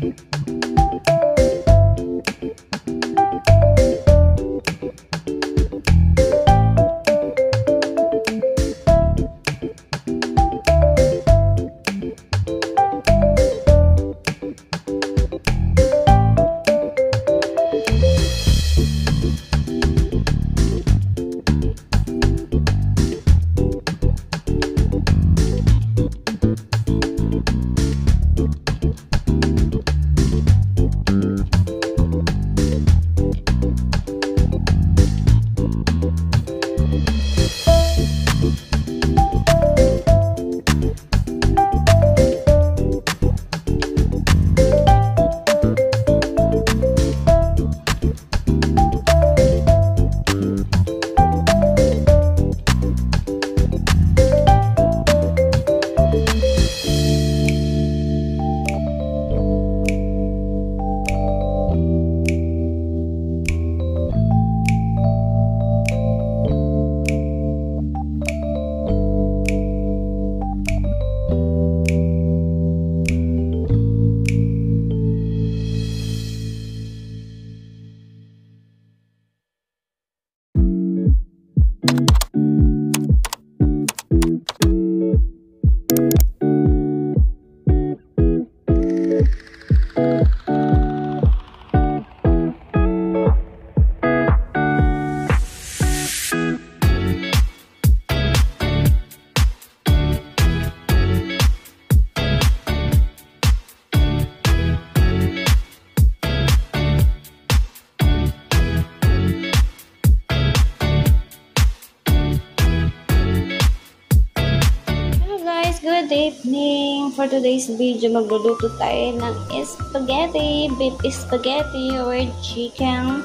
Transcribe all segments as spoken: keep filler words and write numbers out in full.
Good evening! For today's video, magluluto tayo ng spaghetti, beef spaghetti or chicken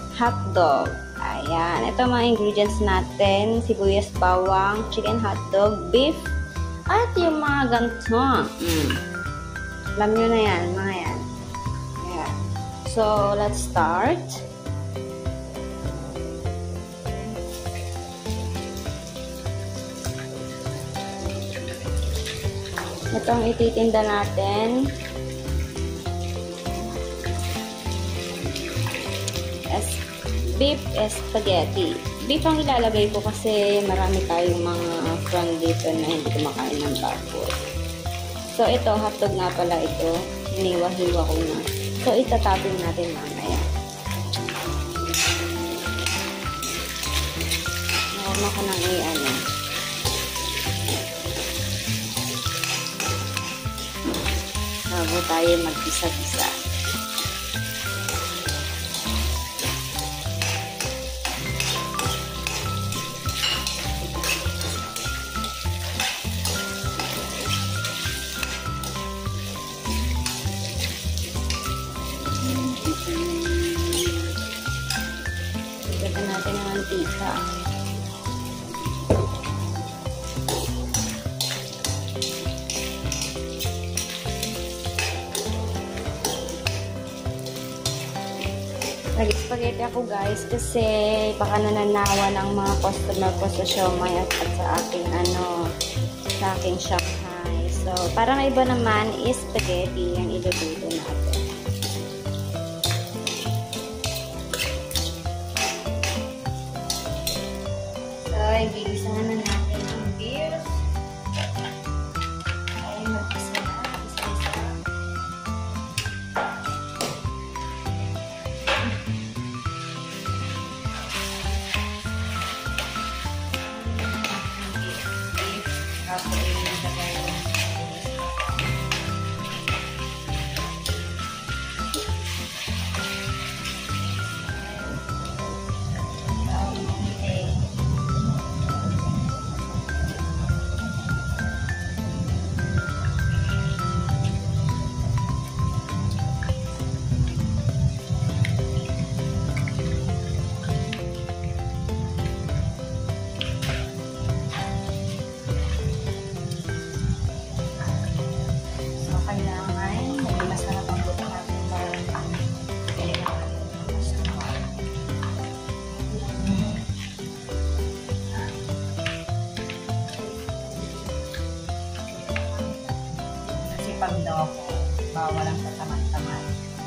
hotdog. Ayan, ito mga ingredients natin, sibuyas, bawang, chicken hotdog, beef, at yung mga ganito. Mm. Alam nyo na yan, mga yan. Ayan. So, let's start. Ito ang ititinda natin. Es beef spaghetti. Beef ang ilalagay ko kasi marami tayong mga friend dito na hindi kumakain ng baboy. So, ito, hotdog nga pala ito. Hiniwa-hiwa ko na. So, itatapin natin mamaya. Nakuha ko nang i-ano. Bago tayo mag-isa-isa. Lagyan natin ng mantika. Nag-spaghetti ako guys kasi baka nananawa ng mga customer ko sa siomai at, at sa aking ano, sa aking Shanghai. So, parang iba naman is spaghetti yung iluluto natin. So, igigisa na natin ang beef. Ay, mag-isa na. Isa-isa. Pag daw ako Bawal lang sa tamad-tamad.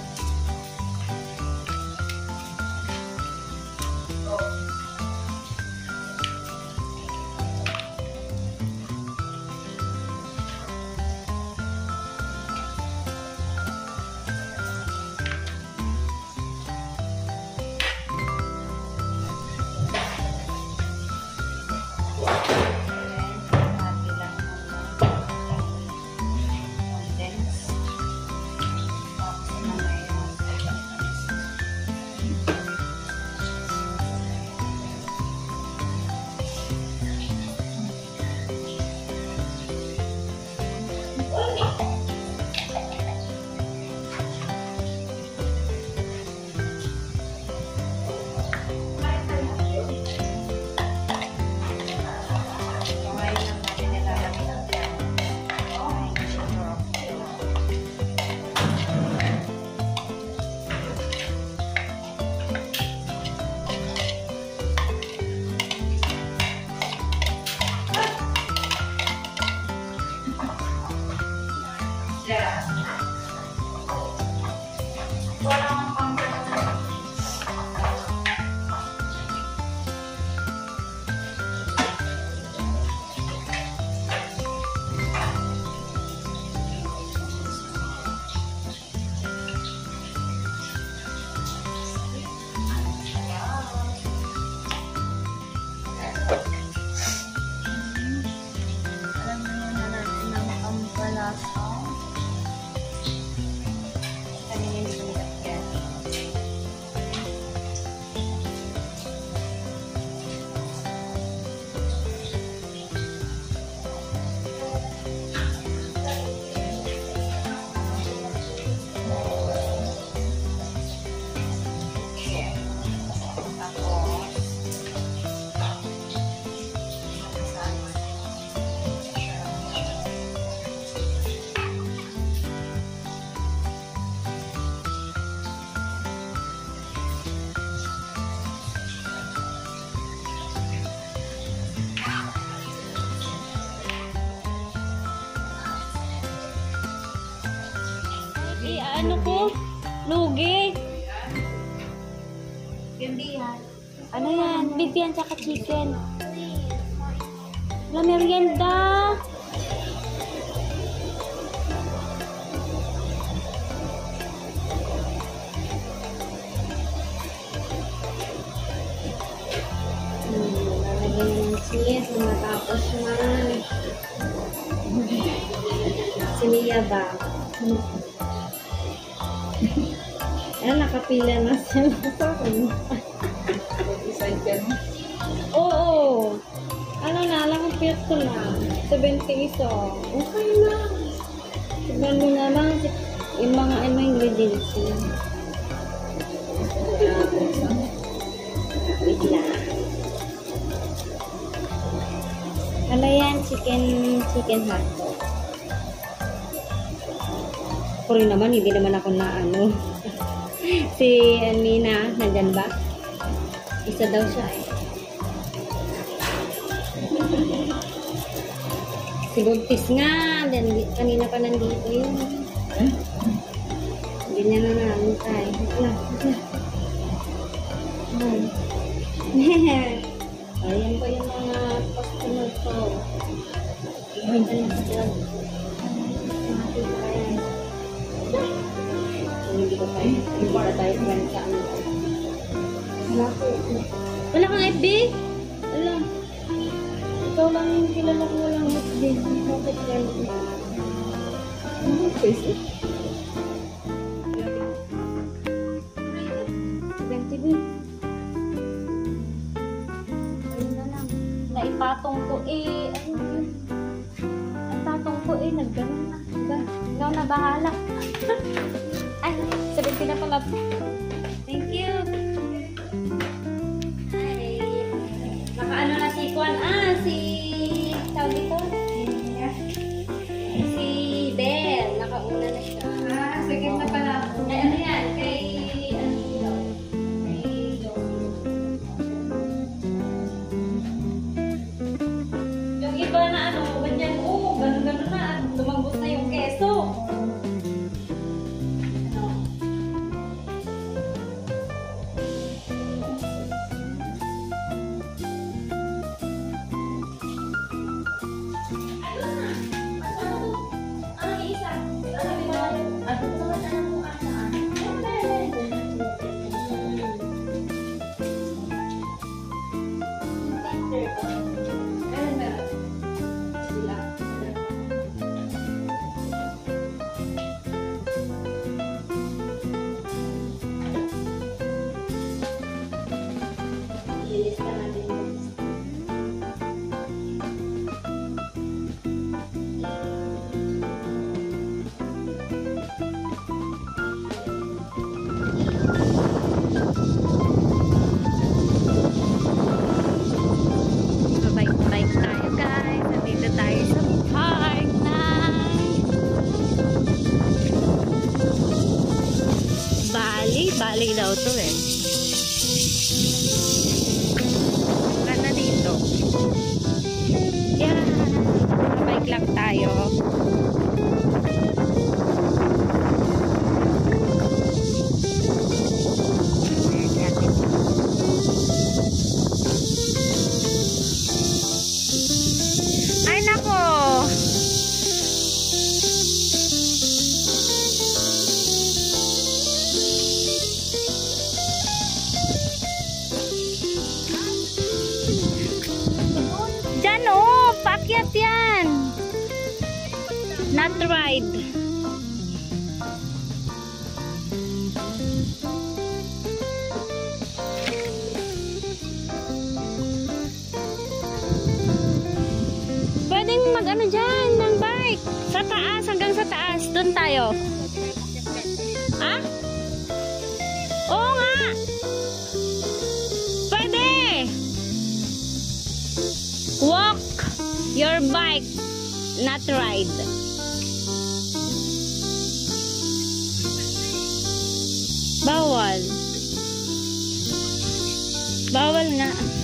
Eh, ano ko? Lugi. Gandihan. Ano yan? Beef yan, tsaka chicken. Wala merienda. Hmm, lalagyan ng cheese. Matapos man. Siniya ba? Ayan, nakapila na siya sa akin. Decide ka mo? Oo. Ano na, alam ko piyat ko lang. seventy isa. Okay na. Tignan mo naman yung mga ano ingredients niya. Wait lang. Ano yan? Chicken, chicken hotdog. Ako rin naman, hindi naman ako na ano. Si Nina, nandyan ba? Isa daw siya eh. Si Buntis nga, then, kanina pa nandito yun. Hindi niya na naantay. Wala, wala. Ayan pa yung mga customer ko. Ayan pa yung sila. Hindi ko tayo, hindi ko tayo friend sa ano. Wala ko. Wala kang F B? Wala. Ikaw lang yung kilala ko walang F B. Bakit friend mo? Ano Facebook? Ibang T V. Ayun na lang. Naipatong ko eh. Ayun yun. Ang tatong ko eh. Nagganon na. Diba? Ikaw na bahala. Ay, sabihin na pala. Thank you. Hi. Nakaano na si Kwan. Ah, si... Tawag dito? Si Belle. Nakauna na siya. Ah, second na pala. Ay, ano yan? Kay... Ano dito? Kay Joey. Yung iba na ano, ganyan. Oo, ganun-ganun na. Lumambot na yung keso. daw to eh. Ganda dito. Yan. Bike lang tayo. Ay nako. Diyan oh, paakyat yan. Not ride. Pwedeng mag-ano dyan ng bike. Sa taas, hanggang sa taas. Doon tayo. Ha? Oo nga. Pwede. Walk your bike, not ride. Bawal. Bawal nga.